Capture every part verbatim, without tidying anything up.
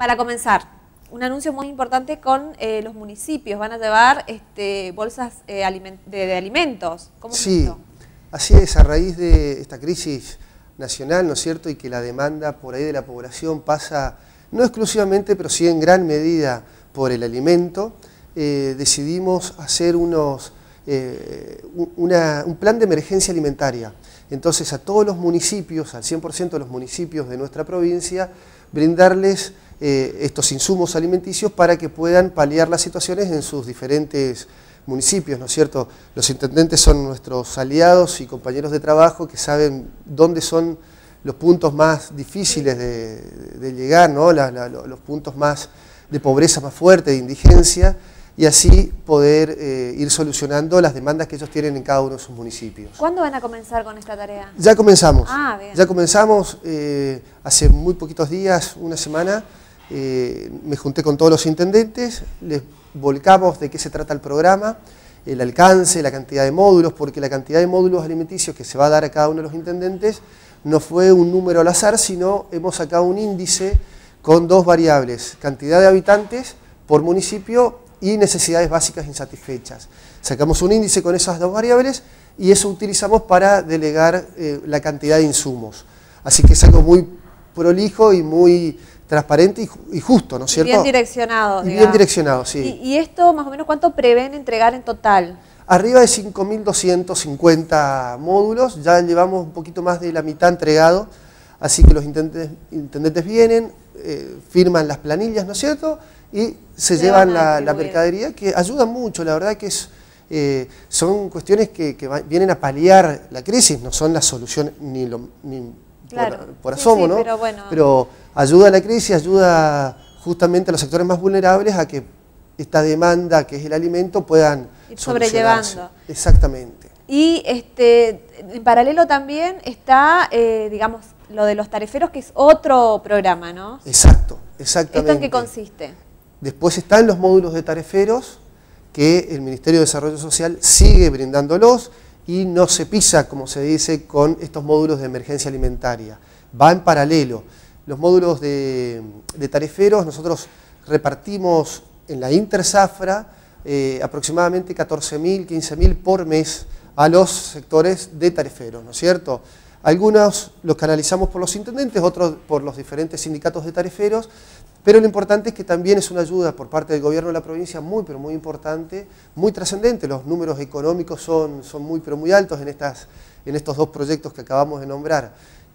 para comenzar, un anuncio muy importante con eh, los municipios. Van a llevar este, bolsas eh, aliment de, de alimentos. ¿Cómo sí, es esto? Así es, a raíz de esta crisis nacional, ¿no es cierto?, y que la demanda por ahí de la población pasa, no exclusivamente, pero sí en gran medida por el alimento, eh, decidimos hacer unos, eh, una, un plan de emergencia alimentaria. Entonces a todos los municipios, al cien por ciento de los municipios de nuestra provincia, brindarles eh, estos insumos alimenticios para que puedan paliar las situaciones en sus diferentes municipios, ¿no es cierto? Los intendentes son nuestros aliados y compañeros de trabajo que saben dónde son los puntos más difíciles de, de llegar, ¿no? La, la, los puntos más de pobreza más fuerte, de indigencia, y así poder eh, ir solucionando las demandas que ellos tienen en cada uno de sus municipios. ¿Cuándo van a comenzar con esta tarea? Ya comenzamos, ah, bien. ya comenzamos eh, hace muy poquitos días, una semana, eh, me junté con todos los intendentes, les volcamos de qué se trata el programa, el alcance, la cantidad de módulos, porque la cantidad de módulos alimenticios que se va a dar a cada uno de los intendentes no fue un número al azar, sino hemos sacado un índice con dos variables, cantidad de habitantes por municipio y necesidades básicas insatisfechas. Sacamos un índice con esas dos variables y eso utilizamos para delegar eh, la cantidad de insumos. Así que es algo muy prolijo y muy transparente y, y justo, ¿no es cierto? Bien direccionado. Y bien direccionado, sí. ¿Y, ¿Y esto más o menos cuánto prevén entregar en total? Arriba de cinco mil doscientos cincuenta módulos, ya llevamos un poquito más de la mitad entregado, así que los intendentes, intendentes vienen, eh, firman las planillas, ¿no es cierto?, y se Se llevan van a la, la mercadería, que ayuda mucho, la verdad que es, eh, son cuestiones que, que va, vienen a paliar la crisis, no son las soluciones ni, lo, ni claro. por, por sí, asomo, sí, ¿no? Pero, bueno. pero ayuda a la crisis, ayuda justamente a los sectores más vulnerables a que esta demanda, que es el alimento, puedan ir sobrellevando. Exactamente. Y este, en paralelo también está, eh, digamos, lo de los tariferos, que es otro programa, ¿no? Exacto, exactamente. ¿Esto en qué consiste? Después están los módulos de tariferos, que el Ministerio de Desarrollo Social sigue brindándolos y no se pisa, como se dice, con estos módulos de emergencia alimentaria. Va en paralelo. Los módulos de, de tariferos nosotros repartimos en la Interzafra eh, aproximadamente catorce mil, quince mil por mes a los sectores de tariferos, ¿no es cierto? Algunos los canalizamos por los intendentes, otros por los diferentes sindicatos de tariferos, pero lo importante es que también es una ayuda por parte del gobierno de la provincia muy, pero muy importante, muy trascendente. Los números económicos son, son muy, pero muy altos en, estas, en estos dos proyectos que acabamos de nombrar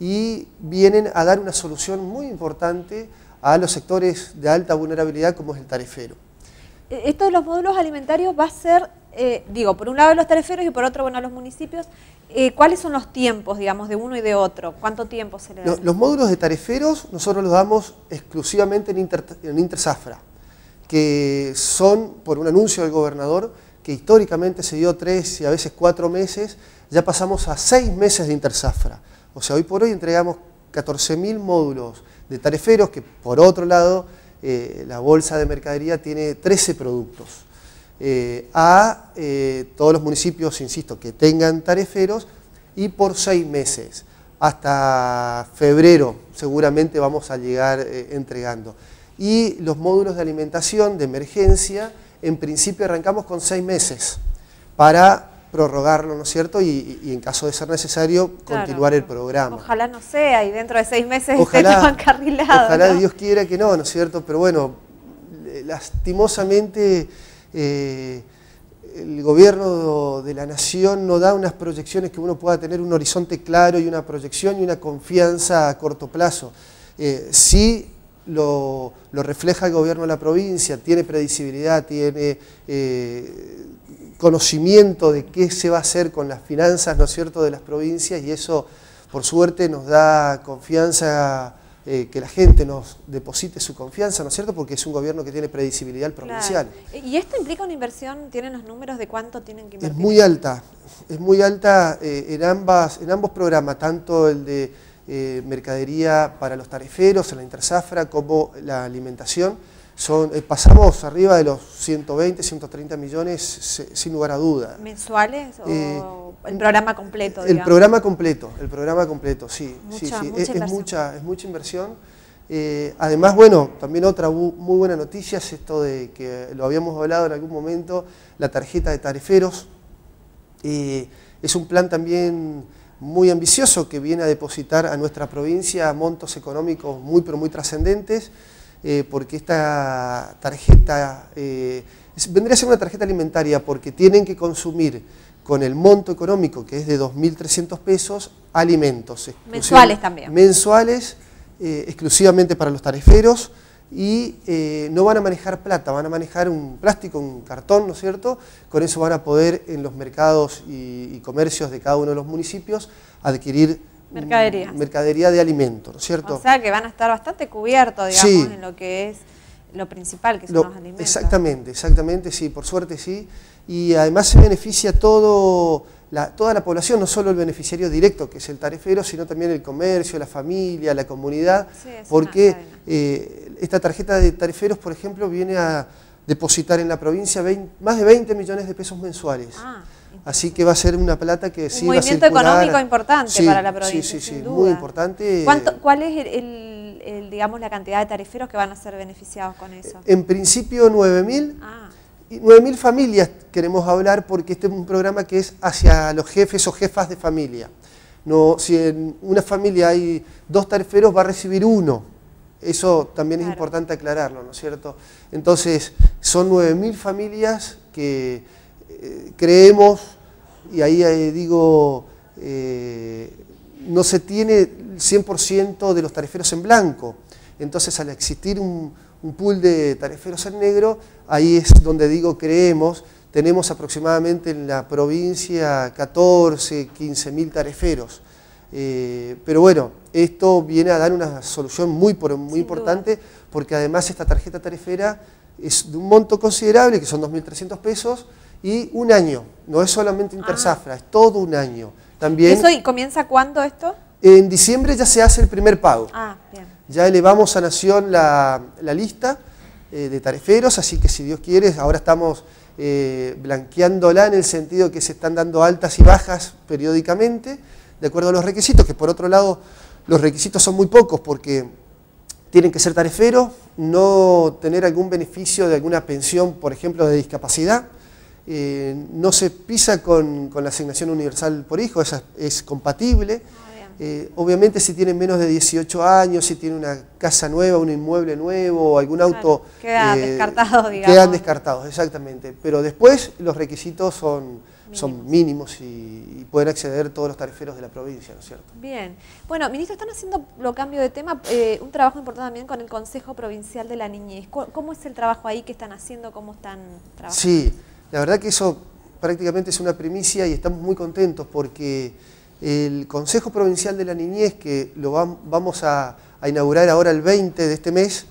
y vienen a dar una solución muy importante a los sectores de alta vulnerabilidad como es el tarifero. Esto de los módulos alimentarios va a ser, eh, digo, por un lado los tariferos y por otro, bueno, los municipios. Eh, ¿Cuáles son los tiempos, digamos, de uno y de otro? ¿Cuánto tiempo se le da? Los, los módulos de tariferos nosotros los damos exclusivamente en, Inter, en Interzafra, que son, por un anuncio del gobernador, que históricamente se dio tres y a veces cuatro meses, ya pasamos a seis meses de Interzafra. O sea, hoy por hoy entregamos catorce mil módulos de tariferos, que por otro lado, eh, la bolsa de mercadería tiene trece productos. Eh, a eh, todos los municipios, insisto, que tengan tariferos y por seis meses. Hasta febrero seguramente vamos a llegar eh, entregando. Y los módulos de alimentación de emergencia, en principio arrancamos con seis meses para prorrogarlo, ¿no es cierto? Y, y en caso de ser necesario, claro, continuar el programa. Ojalá no sea y dentro de seis meses ojalá, estemos encarrilados. Ojalá ¿no? Dios quiera que no, ¿no es cierto? Pero bueno, lastimosamente eh, el gobierno de la nación no da unas proyecciones que uno pueda tener un horizonte claro y una proyección y una confianza a corto plazo. Eh, sí lo, lo refleja el gobierno de la provincia, tiene predecibilidad, tiene eh, conocimiento de qué se va a hacer con las finanzas, ¿no es cierto?, de las provincias, y eso, por suerte, nos da confianza, eh, que la gente nos deposite su confianza, ¿no es cierto?, porque es un gobierno que tiene predecibilidad provincial. Claro. ¿Y esto implica una inversión? ¿Tienen los números de cuánto tienen que invertir? Es muy alta, es muy alta eh, en, ambas, en ambos programas, tanto el de eh, mercadería para los tariferos, en la Interzafra, como la alimentación. Son, eh, pasamos arriba de los ciento veinte, ciento treinta millones se, sin lugar a duda. ¿Mensuales o eh, el programa completo? El digamos? programa completo, el programa completo, sí. Mucha, sí, sí. Mucha es, es, mucha, es mucha inversión. Eh, además, bueno, también otra muy buena noticia es esto de que lo habíamos hablado en algún momento, la tarjeta de tariferos. Eh, es un plan también muy ambicioso que viene a depositar a nuestra provincia montos económicos muy pero muy trascendentes, eh, porque esta tarjeta eh, es, vendría a ser una tarjeta alimentaria porque tienen que consumir con el monto económico que es de dos mil trescientos pesos alimentos. Mensuales también. Mensuales, eh, exclusivamente para los tariferos. Y eh, no van a manejar plata, van a manejar un plástico, un cartón, ¿no es cierto? Con eso van a poder en los mercados y, y comercios de cada uno de los municipios adquirir mercadería, mercadería de alimentos, ¿no es cierto? O sea que van a estar bastante cubiertos, digamos, sí, en lo que es lo principal, que son lo, los alimentos. Exactamente, exactamente, sí, por suerte sí. Y además se beneficia todo, la, toda la población, no solo el beneficiario directo, que es el tarifero, sino también el comercio, la familia, la comunidad, sí, porque eh, esta tarjeta de tariferos, por ejemplo, viene a depositar en la provincia veinte, más de veinte millones de pesos mensuales. Ah, así que va a ser una plata que sí va a circular. Un movimiento económico importante sí, para la provincia, sí, sí, sin sí, duda. Muy importante. ¿Cuánto, ¿Cuál es el, el, el, digamos, la cantidad de tariferos que van a ser beneficiados con eso? En principio nueve mil. Ah. nueve mil familias queremos hablar porque este es un programa que es hacia los jefes o jefas de familia. No, si en una familia hay dos tariferos, va a recibir uno. Eso también claro. Es importante aclararlo, ¿no es cierto? Entonces, son nueve mil familias que eh, creemos, y ahí eh, digo, eh, no se tiene el cien por ciento de los tariferos en blanco. Entonces, al existir un, un pool de tariferos en negro, ahí es donde digo creemos, tenemos aproximadamente en la provincia catorce, quince mil tariferos. Eh, pero bueno, esto viene a dar una solución muy, muy importante duda. Porque además esta tarjeta tarifera es de un monto considerable, que son dos mil trescientos pesos, y un año, no es solamente interzafra, ah. es todo un año. También, ¿Eso y comienza cuándo esto? En diciembre ya se hace el primer pago. Ah, bien. Ya elevamos a Nación la, la lista eh, de tariferos, así que si Dios quiere, ahora estamos eh, blanqueándola en el sentido que se están dando altas y bajas periódicamente, de acuerdo a los requisitos, que por otro lado los requisitos son muy pocos porque tienen que ser tariferos, no tener algún beneficio de alguna pensión, por ejemplo, de discapacidad, eh, no se pisa con, con la asignación universal por hijo, esa es compatible. Eh, obviamente si tienen menos de dieciocho años, si tienen una casa nueva, un inmueble nuevo, algún auto... Claro, quedan eh, descartados, digamos. Quedan descartados, exactamente. Pero después los requisitos son mínimos, son mínimos y, y pueden acceder todos los tariferos de la provincia, ¿no es cierto? Bien. Bueno, ministro, están haciendo, lo cambio de tema, eh, un trabajo importante también con el Consejo Provincial de la Niñez. ¿Cómo es el trabajo ahí? ¿Qué están haciendo? ¿Cómo están trabajando? Sí, la verdad que eso prácticamente es una primicia y estamos muy contentos porque... El Consejo Provincial de la Niñez, que lo vamos a, a inaugurar ahora el veinte de este mes,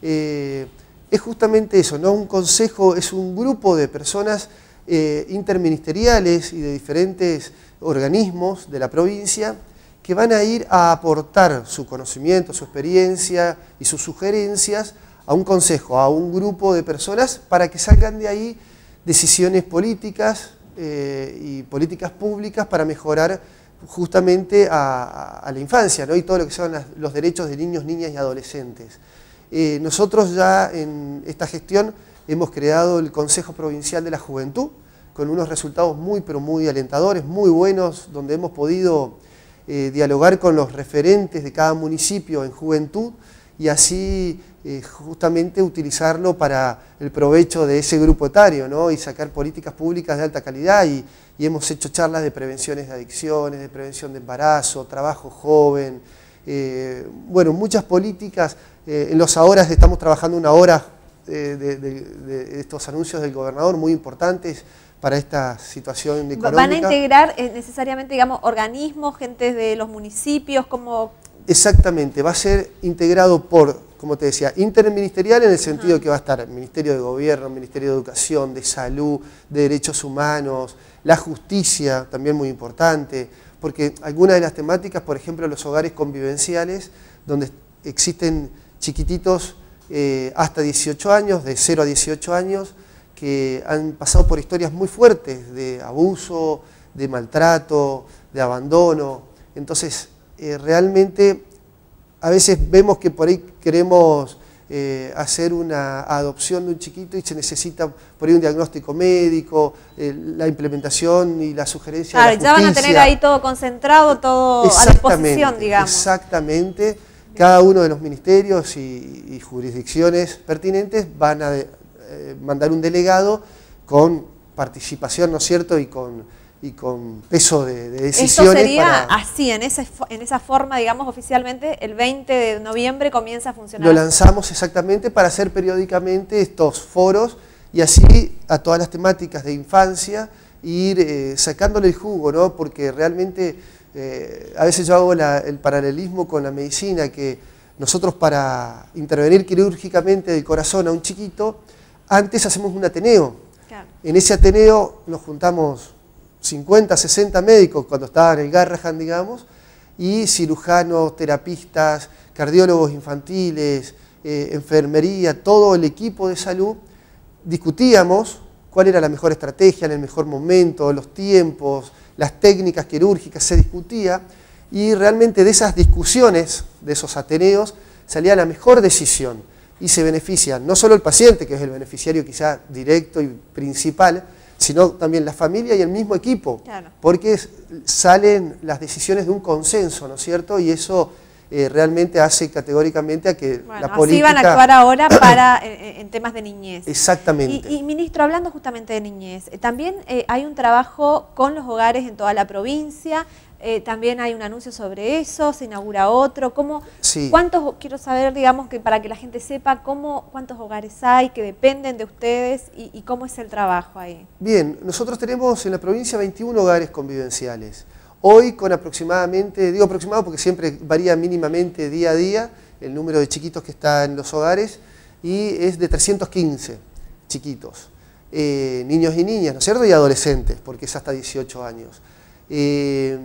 eh, es justamente eso, ¿no? Un consejo es un grupo de personas eh, interministeriales y de diferentes organismos de la provincia que van a ir a aportar su conocimiento, su experiencia y sus sugerencias a un consejo, a un grupo de personas para que salgan de ahí decisiones políticas eh, y políticas públicas para mejorar justamente a, a la infancia, ¿no? Y todo lo que son las, los derechos de niños, niñas y adolescentes. Eh, nosotros ya en esta gestión hemos creado el Consejo Provincial de la Juventud, con unos resultados muy, pero muy alentadores, muy buenos, donde hemos podido eh, dialogar con los referentes de cada municipio en juventud y así eh, justamente utilizarlo para el provecho de ese grupo etario, ¿no? Y sacar políticas públicas de alta calidad y y hemos hecho charlas de prevenciones de adicciones, de prevención de embarazo, trabajo joven, eh, bueno, muchas políticas. Eh, en los ahora estamos trabajando una hora eh, de, de, de estos anuncios del gobernador muy importantes para esta situación económica. ¿Van a integrar eh, necesariamente, digamos, organismos, gentes de los municipios, como...? Exactamente, va a ser integrado por, como te decía, interministerial en el sentido Ajá. que va a estar el Ministerio de Gobierno, el Ministerio de Educación, de Salud, de Derechos Humanos, la justicia, también muy importante, porque algunas de las temáticas, por ejemplo, los hogares convivenciales, donde existen chiquititos eh, hasta dieciocho años, de cero a dieciocho años, que han pasado por historias muy fuertes de abuso, de maltrato, de abandono. Entonces, eh, realmente a veces vemos que por ahí queremos eh, hacer una adopción de un chiquito y se necesita por ahí un diagnóstico médico, eh, la implementación y la sugerencia claro, de la justicia. Ya van a tener ahí todo concentrado, todo a disposición, digamos. Exactamente. Cada uno de los ministerios y, y jurisdicciones pertinentes van a eh, mandar un delegado con participación, ¿no es cierto?, y con... y con peso de, de decisiones. Esto sería para... así, en, ese, en esa forma, digamos, oficialmente, el veinte de noviembre comienza a funcionar. Lo lanzamos exactamente para hacer periódicamente estos foros y así a todas las temáticas de infancia, ir eh, sacándole el jugo, ¿no? Porque realmente eh, a veces yo hago la, el paralelismo con la medicina, que nosotros para intervenir quirúrgicamente del corazón a un chiquito, antes hacemos un ateneo. Claro. En ese ateneo nos juntamos cincuenta, sesenta médicos cuando estaban en el Garrahan, digamos, y cirujanos, terapistas, cardiólogos infantiles, eh, enfermería, todo el equipo de salud, discutíamos cuál era la mejor estrategia en el mejor momento, los tiempos, las técnicas quirúrgicas, se discutía, y realmente de esas discusiones, de esos ateneos, salía la mejor decisión, y se beneficia no solo el paciente, que es el beneficiario quizá directo y principal, sino también la familia y el mismo equipo, claro. Porque salen las decisiones de un consenso, ¿no es cierto? Y eso eh, realmente hace categóricamente a que bueno, la política... así van a actuar ahora para, en, en temas de niñez. Exactamente. Y, y ministro, hablando justamente de niñez, eh, también eh, hay un trabajo con los hogares en toda la provincia. Eh, también hay un anuncio sobre eso, se inaugura otro. ¿Cómo, sí. ¿Cuántos, quiero saber, digamos, que para que la gente sepa cómo, cuántos hogares hay que dependen de ustedes y, y cómo es el trabajo ahí? Bien, nosotros tenemos en la provincia veintiún hogares convivenciales. Hoy con aproximadamente, digo aproximado porque siempre varía mínimamente día a día el número de chiquitos que está en los hogares, y es de trescientos quince chiquitos, eh, niños y niñas, ¿no es cierto? Y adolescentes, porque es hasta dieciocho años. Eh,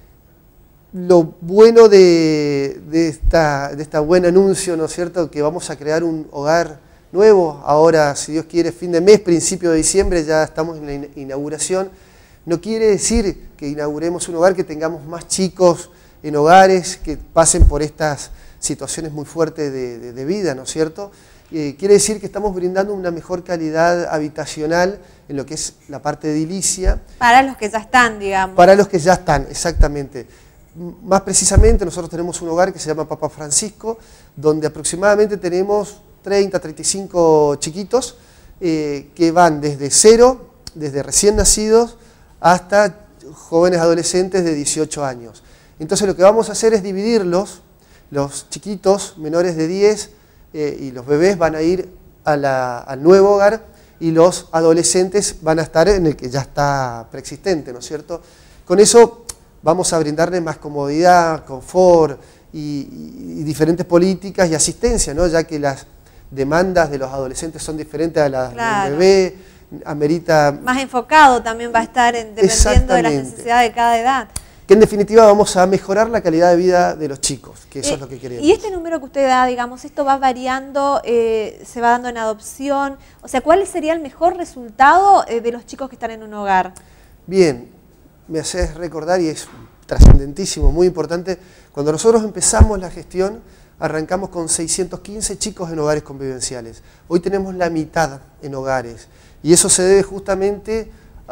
lo bueno de, de, esta, de esta buen anuncio, ¿no es cierto?, que vamos a crear un hogar nuevo, ahora, si Dios quiere, fin de mes, principio de diciembre, ya estamos en la inauguración. No quiere decir que inauguremos un hogar, que tengamos más chicos en hogares que pasen por estas situaciones muy fuertes de, de, de vida, ¿no es cierto? Eh, quiere decir que estamos brindando una mejor calidad habitacional en lo que es la parte edilicia. Para los que ya están, digamos. Para los que ya están, exactamente. Más precisamente, nosotros tenemos un hogar que se llama Papa Francisco, donde aproximadamente tenemos treinta, treinta y cinco chiquitos eh, que van desde cero, desde recién nacidos, hasta jóvenes adolescentes de dieciocho años. Entonces lo que vamos a hacer es dividirlos, los chiquitos menores de diez eh, y los bebés van a ir a la, al nuevo hogar, y los adolescentes van a estar en el que ya está preexistente, ¿no es cierto? Con eso vamos a brindarles más comodidad, confort y, y, y diferentes políticas y asistencia, ¿no? Ya que las demandas de los adolescentes son diferentes a las claro. del bebé, amerita... Más enfocado también va a estar en, dependiendo de las necesidades de cada edad. Que en definitiva vamos a mejorar la calidad de vida de los chicos, que eso eh, es lo que queremos. Y este número que usted da, digamos, esto va variando, eh, se va dando en adopción, o sea, ¿cuál sería el mejor resultado eh, de los chicos que están en un hogar? Bien, me haces recordar, y es trascendentísimo, muy importante, cuando nosotros empezamos la gestión, arrancamos con seiscientos quince chicos en hogares convivenciales. Hoy tenemos la mitad en hogares, y eso se debe justamente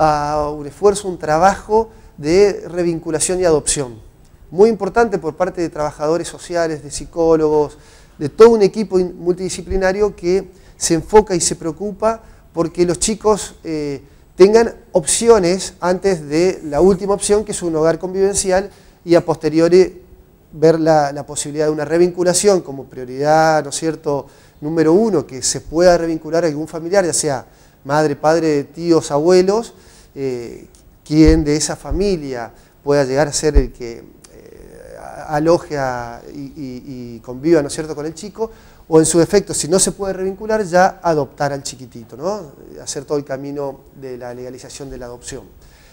a un esfuerzo, un trabajo de revinculación y adopción. Muy importante por parte de trabajadores sociales, de psicólogos, de todo un equipo multidisciplinario que se enfoca y se preocupa porque los chicos eh, tengan opciones antes de la última opción, que es un hogar convivencial, y a posteriori ver la, la posibilidad de una revinculación como prioridad, ¿no es cierto?, número uno, que se pueda revincular a algún familiar, ya sea madre, padre, tíos, abuelos, eh, quien de esa familia pueda llegar a ser el que eh, aloje a, y, y, y conviva, ¿no es cierto?, con el chico, o en su defecto, si no se puede revincular, ya adoptar al chiquitito, ¿no? Hacer todo el camino de la legalización de la adopción.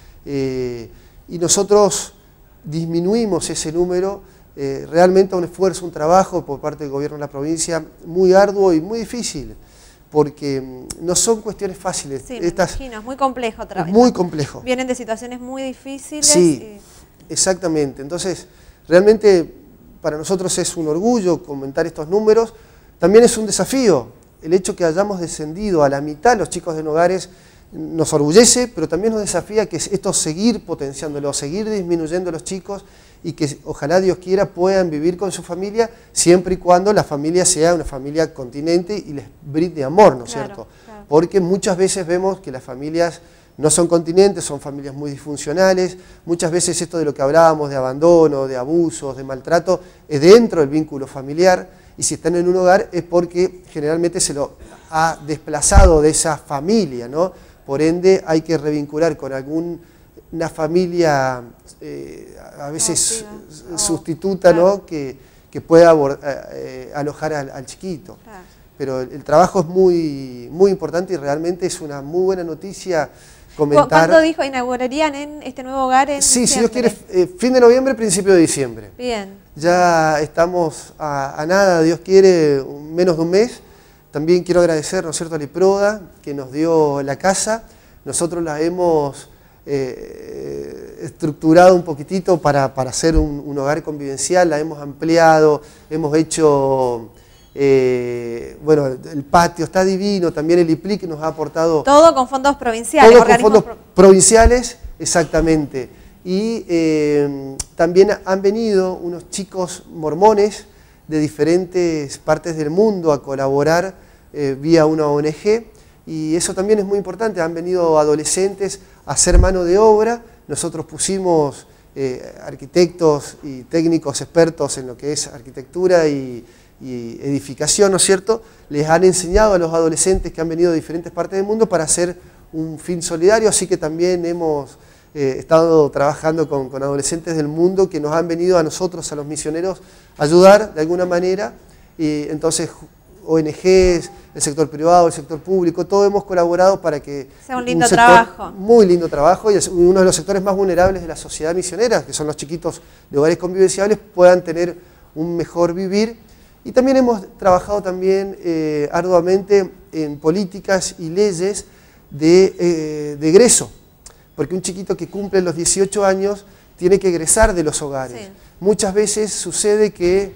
Eh, y nosotros disminuimos ese número, eh, realmente un esfuerzo, un trabajo por parte del gobierno de la provincia muy arduo y muy difícil, porque no son cuestiones fáciles. Sí, me Estas, imagino, es muy complejo. Es muy complejo. Vienen de situaciones muy difíciles. Sí, y... exactamente. Entonces, realmente para nosotros es un orgullo comentar estos números, también es un desafío. El hecho que hayamos descendido a la mitad los chicos de hogares nos orgullece, pero también nos desafía que esto seguir potenciándolo, seguir disminuyendo los chicos y que ojalá Dios quiera puedan vivir con su familia siempre y cuando la familia sea una familia continente y les brinde amor, ¿no es claro, cierto? Claro. Porque muchas veces vemos que las familias no son continentes, son familias muy disfuncionales, muchas veces esto de lo que hablábamos de abandono, de abusos, de maltrato, es dentro del vínculo familiar y si están en un hogar es porque generalmente se lo ha desplazado de esa familia, ¿no? Por ende hay que revincular con alguna familia eh, a veces oh, sí, oh, sustituta, claro. ¿no? que, que pueda eh, alojar al, al chiquito. Claro. Pero el, el trabajo es muy, muy importante y realmente es una muy buena noticia comentar. ¿Cuándo dijo inaugurarían en este nuevo hogar? En sí, diciembre? Si Dios quiere, eh, fin de noviembre, principio de diciembre. Bien. Ya estamos a, a nada, Dios quiere, menos de un mes. También quiero agradecer, ¿no es cierto?, a Liproda, que nos dio la casa. Nosotros la hemos eh, estructurado un poquitito para, para hacer un, un hogar convivencial, la hemos ampliado, hemos hecho, eh, bueno, el patio está divino, también el I P L I C nos ha aportado... Todo con fondos provinciales. Todo con fondos pro provinciales, exactamente. Y eh, también han venido unos chicos mormones de diferentes partes del mundo a colaborar eh, vía una O N G y eso también es muy importante, han venido adolescentes a hacer mano de obra, nosotros pusimos eh, arquitectos y técnicos expertos en lo que es arquitectura y, y edificación, ¿no es cierto? Les han enseñado a los adolescentes que han venido de diferentes partes del mundo para hacer un fin solidario, así que también hemos eh, estado trabajando con, con adolescentes del mundo que nos han venido a nosotros, a los misioneros, ayudar de alguna manera, y entonces O N Ges, el sector privado, el sector público, todos hemos colaborado para que sea un lindo un sector, trabajo. Muy lindo trabajo, y es uno de los sectores más vulnerables de la sociedad misionera, que son los chiquitos de hogares convivenciales, puedan tener un mejor vivir. Y también hemos trabajado también eh, arduamente en políticas y leyes de, eh, de egreso, porque un chiquito que cumple los dieciocho años tiene que egresar de los hogares. Sí. Muchas veces sucede que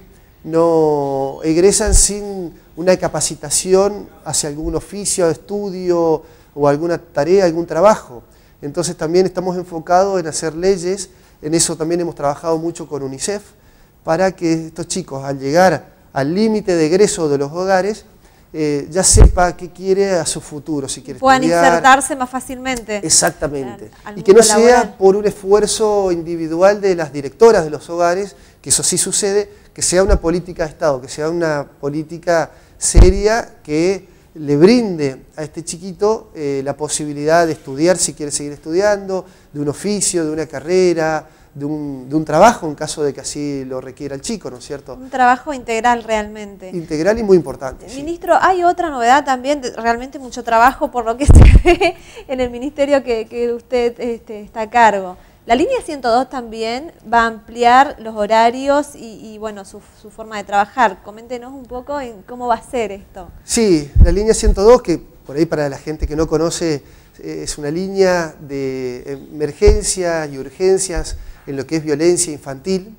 no egresan sin una capacitación hacia algún oficio, estudio o alguna tarea, algún trabajo. Entonces también estamos enfocados en hacer leyes, en eso también hemos trabajado mucho con UNICEF, para que estos chicos al llegar al límite de egreso de los hogares, eh, ya sepa qué quiere a su futuro, si quiere puedan estudiar. insertarse más fácilmente. Exactamente. Al, al y que no laboral. sea por un esfuerzo individual de las directoras de los hogares, que eso sí sucede, que sea una política de Estado, que sea una política seria que le brinde a este chiquito eh, la posibilidad de estudiar si quiere seguir estudiando, de un oficio, de una carrera, de un, de un trabajo en caso de que así lo requiera el chico, ¿no es cierto? Un trabajo integral realmente. Integral y muy importante. Ministro, sí. Hay otra novedad también, de, realmente mucho trabajo por lo que se ve en el ministerio que, que usted este, está a cargo. La línea ciento dos también va a ampliar los horarios y, y bueno, su, su forma de trabajar. Coméntenos un poco en cómo va a ser esto. Sí, la línea ciento dos, que por ahí para la gente que no conoce, es una línea de emergencias y urgencias en lo que es violencia infantil.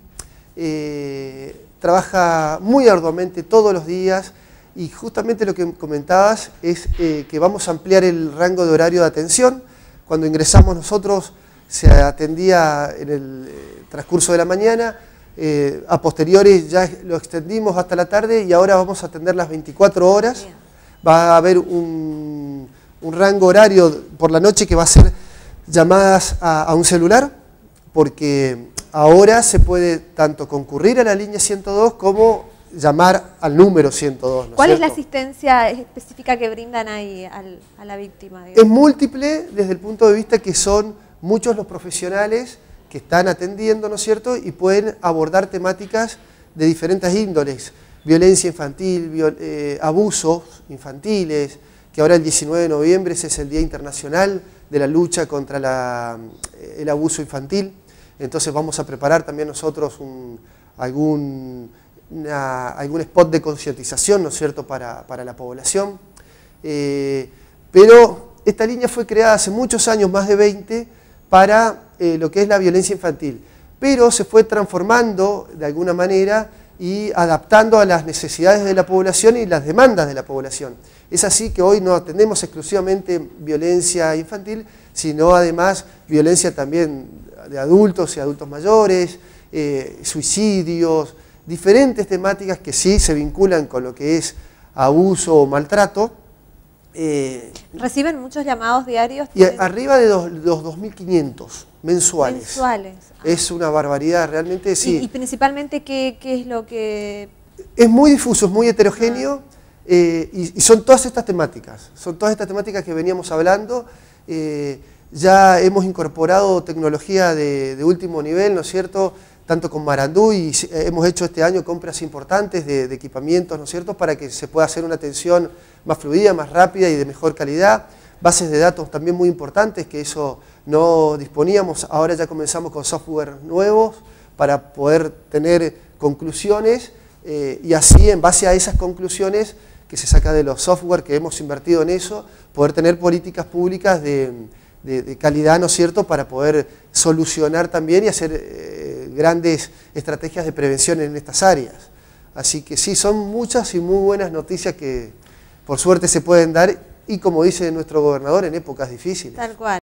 Eh, trabaja muy arduamente todos los días y justamente lo que comentabas es eh, que vamos a ampliar el rango de horario de atención. Cuando ingresamos nosotros se atendía en el eh, transcurso de la mañana, eh, a posteriori ya lo extendimos hasta la tarde y ahora vamos a atender las veinticuatro horas. Bien. Va a haber un, un rango horario por la noche que va a ser llamadas a, a un celular, porque ahora se puede tanto concurrir a la línea ciento dos como llamar al número ciento dos. ¿no ¿Cuál es es la cierto? asistencia específica que brindan ahí al, a la víctima? Digamos? Es múltiple desde el punto de vista que son muchos los profesionales que están atendiendo, ¿no es cierto? Y pueden abordar temáticas de diferentes índoles. Violencia infantil, viol, eh, abusos infantiles, que ahora el diecinueve de noviembre ese es el Día Internacional de la Lucha contra la, el Abuso Infantil. Entonces vamos a preparar también nosotros un, algún, una, algún spot de concientización, ¿no es cierto?, para, para la población. Eh, pero esta línea fue creada hace muchos años, más de veinte, para eh, lo que es la violencia infantil. Pero se fue transformando de alguna manera y adaptando a las necesidades de la población y las demandas de la población. Es así que hoy no atendemos exclusivamente violencia infantil, sino además violencia también de adultos y adultos mayores, eh, suicidios, diferentes temáticas que sí se vinculan con lo que es abuso o maltrato. Eh, ¿Reciben muchos llamados diarios? Y arriba de los, los dos mil quinientos mensuales. Mensuales. Ah. Es una barbaridad, realmente sí. ¿Y, y principalmente qué, qué es lo que...? Es muy difuso, es muy heterogéneo, ah. eh, y, y son todas estas temáticas, son todas estas temáticas que veníamos hablando. Eh, ya hemos incorporado tecnología de, de último nivel, ¿no es cierto?, tanto con Marandú, y hemos hecho este año compras importantes de, de equipamientos, ¿no es cierto?, para que se pueda hacer una atención más fluida, más rápida y de mejor calidad. Bases de datos también muy importantes, que eso no disponíamos, ahora ya comenzamos con software nuevos para poder tener conclusiones, eh, y así en base a esas conclusiones que se saca de los software que hemos invertido en eso, poder tener políticas públicas de, de, de calidad, ¿no es cierto?, para poder solucionar también y hacer eh, grandes estrategias de prevención en estas áreas. Así que sí, son muchas y muy buenas noticias que por suerte se pueden dar, y como dice nuestro gobernador, en épocas difíciles. Tal cual.